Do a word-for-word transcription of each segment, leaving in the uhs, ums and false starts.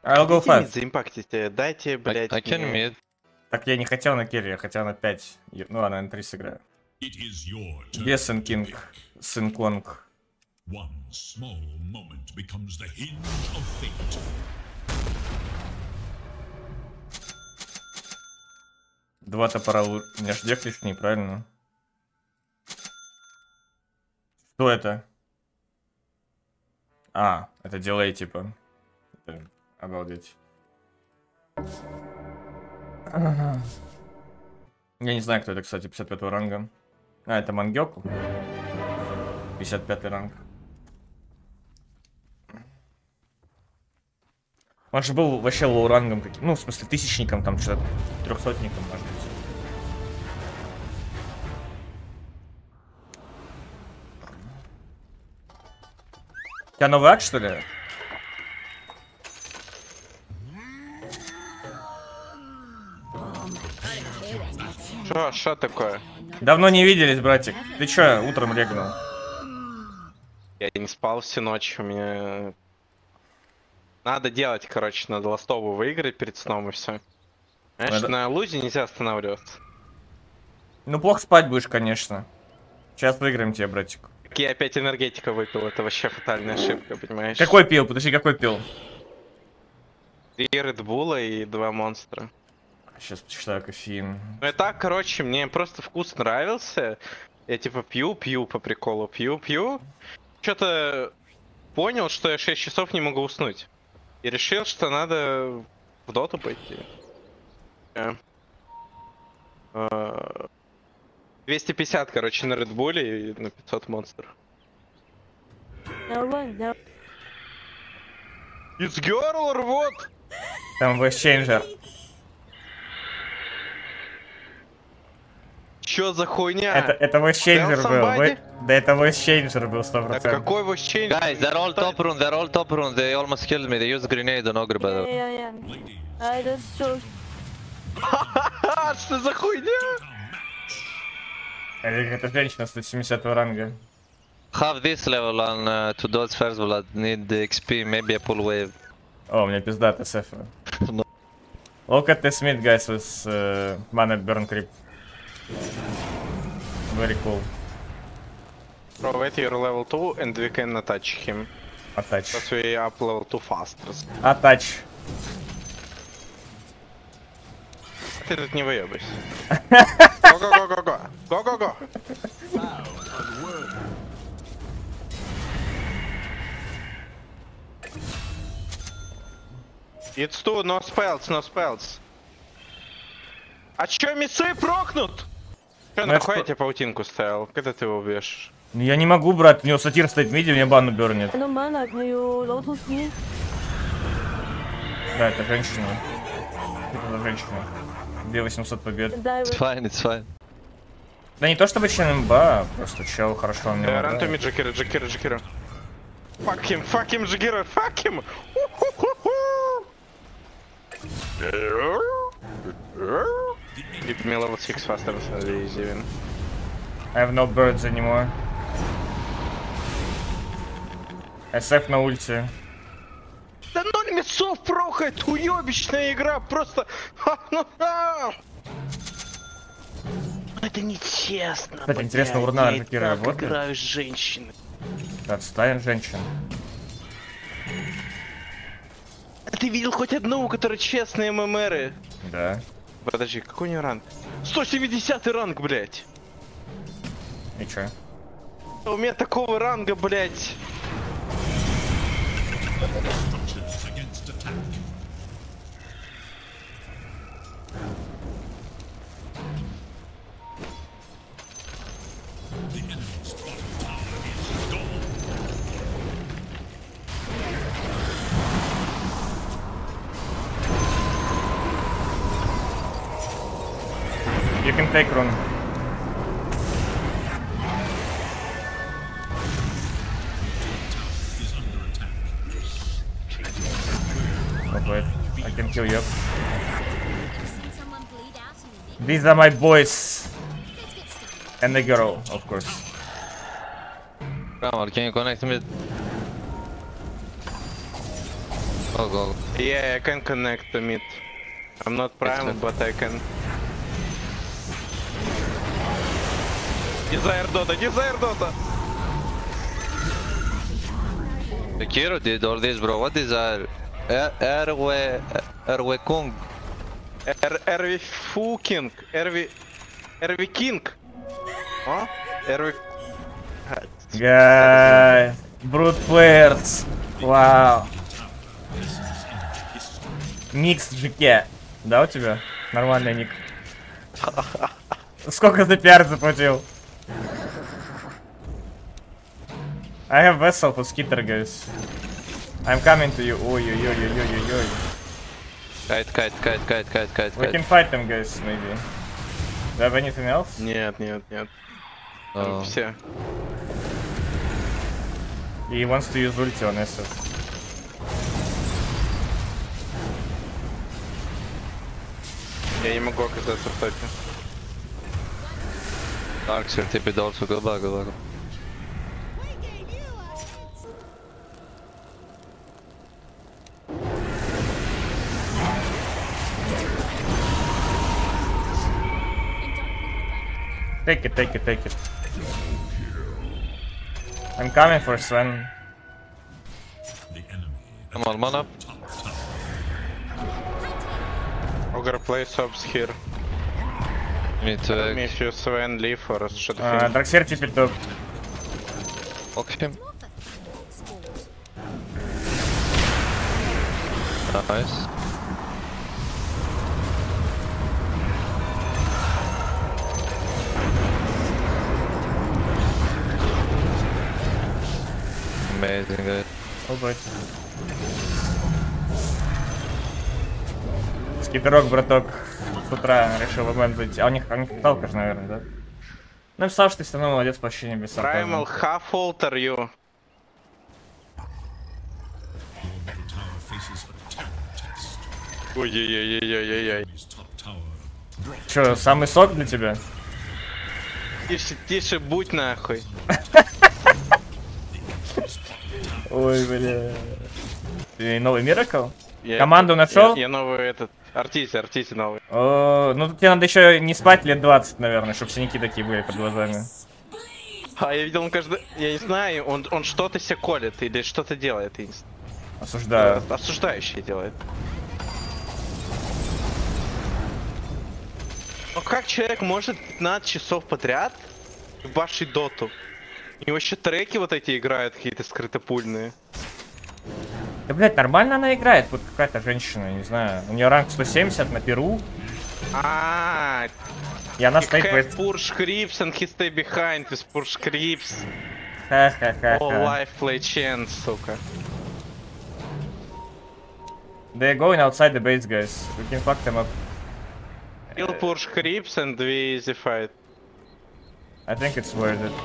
I'll go five. Заимпактите, дайте, блять. I can mid. Так я не хотел на керри, я хотел на пять. Ну ладно, на три сыграю. Без Инкинг, Синконг. Два топора у меня ж дек лишний, правильно? Что это? А, это дилей типа. Это, обалдеть. Ага. Я не знаю, кто это, кстати, пятьдесят пятого ранга. А, это Мангёку. пятьдесят пятый ранг. Он же был вообще лоу-рангом каким. Ну, в смысле, тысячником, там, что-то трехсотником, может быть. У тебя новый акт, что ли? Шо, шо такое? Давно не виделись, братик. Ты чё, утром регнул? Я не спал всю ночь, у меня... Надо делать, короче, надо ластову выиграть перед сном и все. Знаешь, Это... на лузе нельзя останавливаться. Ну, плохо спать будешь, конечно. Сейчас выиграем тебе, братик. Я опять энергетика выпил, это вообще фатальная ошибка, понимаешь? Какой пил? Подожди, какой пил? Три редбула и два монстра. Сейчас почитаю кофеин. Ну и так, короче, мне просто вкус нравился. Я типа пью, пью по приколу, пью, пью. Что-то понял, что я шесть часов не могу уснуть. И решил, что надо в доту пойти. двести пятьдесят, короче, на редбуле и на пятьсот монстров. It's girl or what? Там voice changer. Чё за хуйня? Это, это voice changer был. Вы... Да это voice changer был сто процентов. Так какой voice changer? Guys, they're all top rune, they're all top rune. They almost killed me. They used grenade on Ogre, by the way. Yeah, yeah, yeah. I just chose. Что за хуйня? Это женщина сто семидесятого ранга. Have this level on uh, to dodge first blood. Need the X P, maybe a pull wave. О, у меня пиздата сефа. No. Look at this mid, guys, with uh, mana burn creep. Very cool. Bro, wait, you're level two and we can attach him. Attach. Because we up level two faster. Attach. Ты тут не выебайся. Го-го-го-го-го! Го-го-го! It's two, no spells, no spells. А чё, мисы прокнут? Чё, Ну, нахуй это... я тебе паутинку ставил? Когда ты его убьешь? Ну я не могу, брат, у него сатир стоит в миде, у меня банну бернет. No mana, can you lotus me? Да, это женщина. Это женщина. две тысячи восемьсот побед. It's fine, it's fine. Да не то чтобы член МБА, просто чел хорошо мне Uh, run to me, Джакира, Джакира, Джакира. Fuck him, fuck him, Джакира, fuck him! Keep me level six faster, so easy win. I have no birds anymore. эс эф на ульте. Да ноль мясов прохает, уебищная игра, просто... Это нечестно. Кстати, интересно, урна Джакира работает? Играю с женщиной. Отставим женщин. Ты видел хоть одну, у которой честные ММРы? Да. Подожди, какой у нее ранг? сто семидесятый ранг, блять. И чё? У меня такого ранга, блять. You can take rune. Oh, wait. I can kill you. These are my boys. And the girl, of course. Come on, can you connect me? Go, go. Yeah, I can connect the mid. I'm not prime, Yes, but I can. Desire Dota, Desire Dota! The Kiro did all this, bro. What is our Erwe Erwe Kung? Er, Ervi fucking, Ervi, Ervi King. Huh? Ervi. Guys, brute players. Вау. Микс джи кей. Да, у тебя? Нормальный ник. Сколько за пиар заплатил? I have vessel for skitter, guys. I'm coming to you. Ой-ой-ой-ой-ой-ой. Kite, kite, kite, kite, kite, kite, We can kite. fight them, guys, maybe. Do you have anything else? Нет, нет, нет. Там Oh. все. He wants to use ulti on S F. Я не могу оказаться в топе. Darkseer tipped it also. Go back, go back. Take it, take it, take it. I'm coming for Sven. Come on, mana. Ogre play subs here. You need Tell me to if you Sven leave or should Uh, finish. Darkseer типа топ. walk him. Nice. Amazing, guys. О, бать. Скитерок, браток, с утра решил в момент зайти. А у них, у них талка же, наверное, да? Ну, писал, что ты все равно молодец, почти не без Primal, сарказма. half alter you. Ой-ой-ой-ой-ой-ой. Че, самый сок для тебя? Тише, тише, будь нахуй. Ой, бля. Ты новый Miracle? Я- Команду нашел? Я, я новый этот. Артизи, Артизи новый. О, ну тут тебе надо еще не спать лет двадцать, наверное, чтобы синяки такие были под глазами. А я видел, он каждый. Я не знаю, он, он что-то себе колет или что-то делает. Я не знаю. Осуждаю. Осуждающий делает. Ну как человек может пятнадцать часов подряд башить доту? У него еще треки вот эти играют, какие-то скрытопульные. Да, блядь, нормально она играет, вот какая-то женщина, не знаю. У нее ранг сто семьдесят на Перу, А, и она стоит have в... push creeps and he stay behind with push creeps. All Ха-ха-ха-ха. life play chance, сука. They're going outside the base, guys. We can fuck them up. Kill push creeps and we easy fight. I think it's worth it,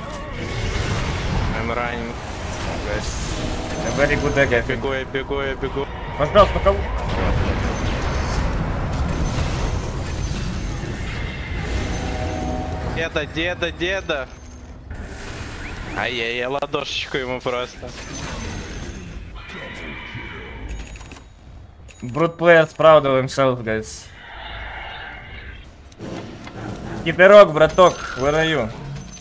I'm running. guys. A very good deck, I think. Бегу, я бегу, я бегу. Пожалуйста, по кого? Деда, деда, деда. Ай-яй-яй, ладошечку ему просто. Brute players proud of himself, guys. Китерок, браток, where are you?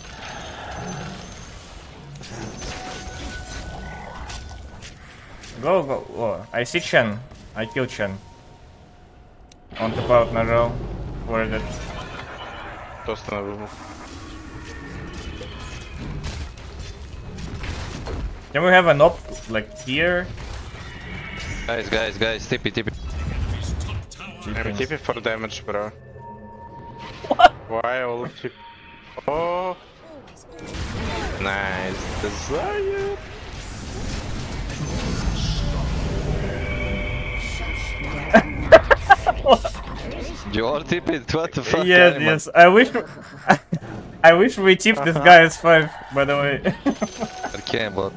Go, go. Oh, I see Chen. I kill Chen. Он топ аут нажал. Where is it? Просто на выбор. Can we have an op like here? Guys, guys, guys, tippy, tippy. I'm tipping for damage, bro. Why all tip? Oh, nice desire. You all tip it? What the fuck? Yes, Karima? yes. I wish. I wish we tipped this guy as five. By the way. Okay, but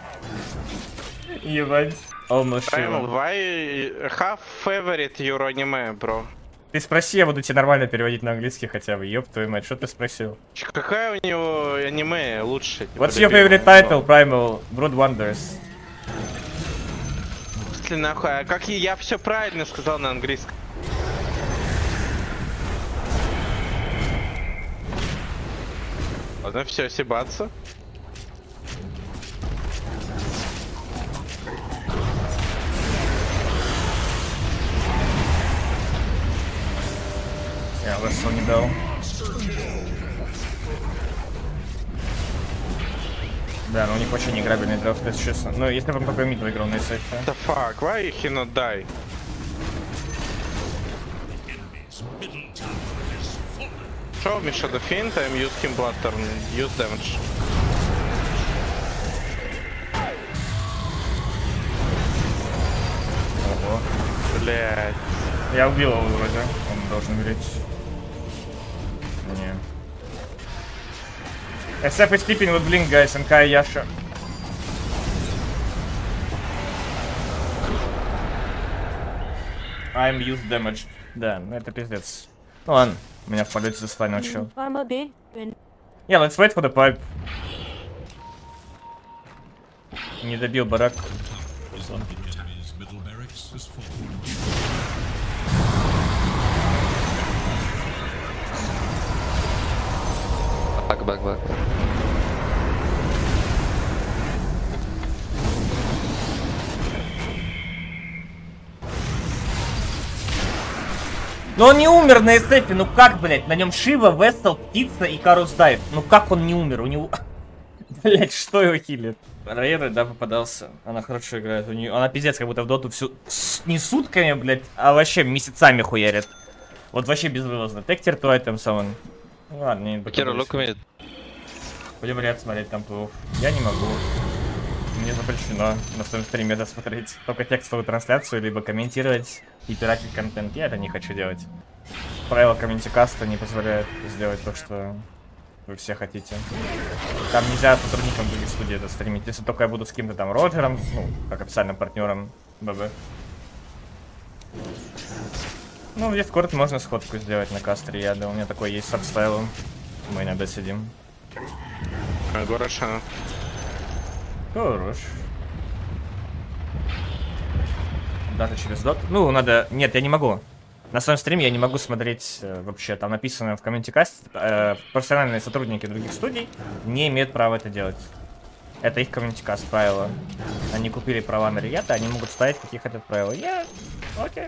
Ебать. Almost Primal, sure. why have favorite your anime, bro? Ты спроси, я буду тебе нормально переводить на английский хотя бы. Ёб твою мать, что ты спросил? Ч- Какая у него аниме лучше? типа, What's your любимое? favorite title, Primal? Brood Wonders. смысле нахуй? А как я, я все правильно сказал на английском? Ладно, все, сибаться. Я высыл не дал. Да, но у них вообще не играбельный драфт, если честно. Ну, если бы он только мид выиграл на эсэфе. The fuck, why he not die? Show me shadow feint, I'm use him blood turn, use damage. Ого. Блять. Я убил его вроде. Он должен умереть. Не. эс эф is sleeping with blink, guys, and Kai Yasha. I'm use damage. Да, ну это пиздец. Ну ладно, меня в полете застанет чел. I'm a bit. When Yeah, let's wait for the pipe. Не добил барак. Back, back, back. Но он не умер на эсэфе, ну как, блять, на нем Шива, Вестел, Птица и Карус Дайв. Ну как он не умер? У него... Блять, что его хилит? Рейра, да, попадался. Она хорошо играет. У нее... Она пиздец, как будто в доту всю... Не сутками, блять, а вообще месяцами хуярит. Вот вообще безвылазно. Тектер твой там сам. Ну ладно, не... Kira, look mid. Будем ряд смотреть там плов. Я не могу. Мне запрещено на своем стриме это смотреть. Только текстовую трансляцию, либо комментировать и пиратить контент. Я это не хочу делать. Правила комментикаста не позволяют сделать то, что вы все хотите. Там нельзя сотрудникам других студий это стримить. Если только я буду с кем-то там Роджером, ну, как официальным партнером ББ. Ну, в Дискорд можно сходку сделать на кастре, я да, у меня такой есть с обстайлом. Мы иногда сидим. Хорошо. Хорош. Даже через дот. Ну, надо... Нет, я не могу. На своем стриме я не могу смотреть э, вообще. Там написано в комменте-касте. Э, профессиональные сотрудники других студий не имеют права это делать. Это их комменте-каст правила. Они купили права на Риета, они могут ставить, какие хотят правила. Я... Окей.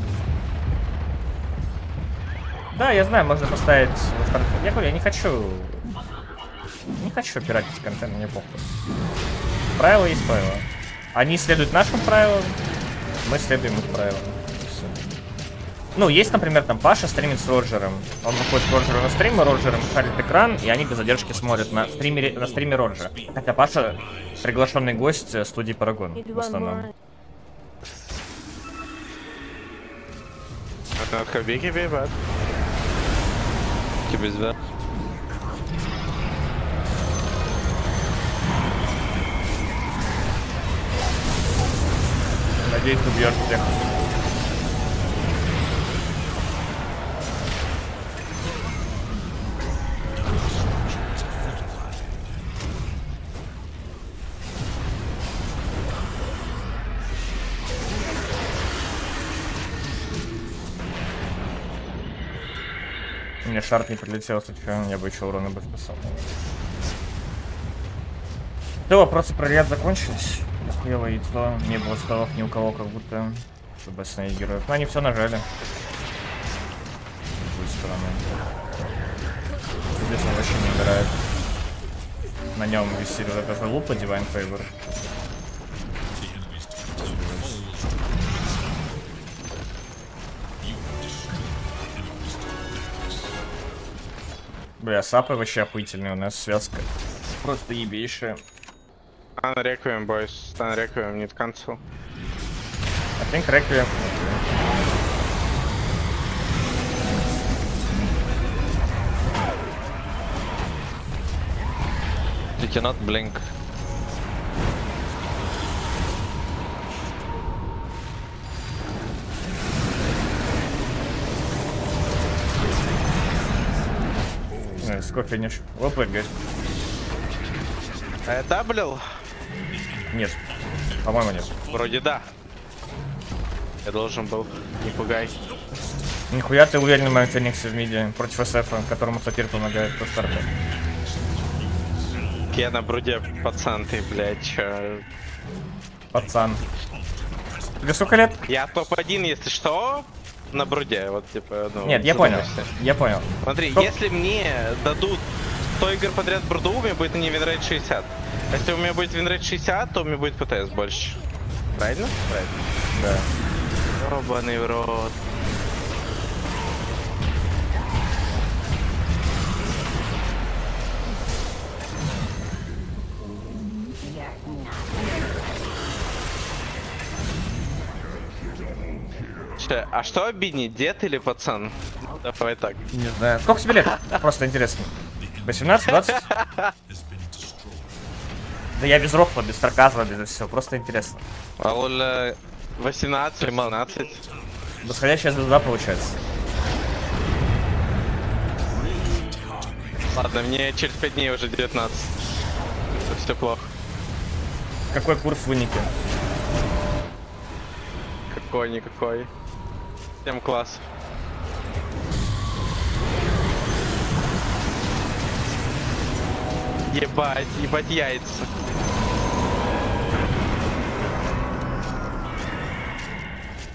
Да, я знаю, можно поставить... Я говорю, я не хочу... Не хочу пиратить контент, мне похуй. Правила есть правила. Они следуют нашим правилам, мы следуем их правилам. Ну, есть, например, там Паша стримит с Роджером. Он выходит с Роджером на стрим, и Роджером шарит экран, и они без задержки смотрят на стриме, на стриме Роджера. Хотя Паша приглашенный гость студии Парагон в основном. Keep his back. Надеюсь, убьешь всех. У меня шарт не прилетел, случайно, я бы еще урона бы спасал. Все, вопросы про ряд закончились. Охуело яйцо, не было столов ни у кого, как будто, чтобы остановить героев. Но они все нажали. С другой стороны. Здесь он вообще не играет. На нем висит вот эта лупа Divine Favor. Бля, сапы вообще охуительные, у нас связка. Просто ебейшая. Stun Requiem, boys. Stun Requiem, need cancel. I think Requiem. You cannot blink. Nice, go finish. Well played, guys. А я даблил? Нет, по-моему нет. Вроде да. Я должен был. Не пугай. Нихуя ты уверенный в моем Фениксе в миде против эсэфа, которому Сапир помогает по старту. Я на бруде, пацан, ты, блядь, чё? Пацан. Тебе сколько лет? Я топ один, если что, на бруде, вот, типа, ну... Нет, я понял, задумайся. я понял. Смотри, Топ- если мне дадут сто игр подряд бруду, у меня будет не винрейт шестьдесят. А если у меня будет винрейт шестьдесят, то у меня будет ПТС больше. Правильно? Правильно. Да. Ёбаный в рот. Че, а что обиднее, дед или пацан? Давай так. Не знаю. Сколько тебе лет? Просто интересно. восемнадцать, двадцать? Да я без рофла, без сарказма, без всего. Просто интересно. I will uh, восемнадцать, семнадцать. Восходящая звезда получается. Ладно, мне через пять дней уже девятнадцать. Все плохо. Какой курс в унике? Какой-никакой. Всем класс. Ебать, ебать яйца.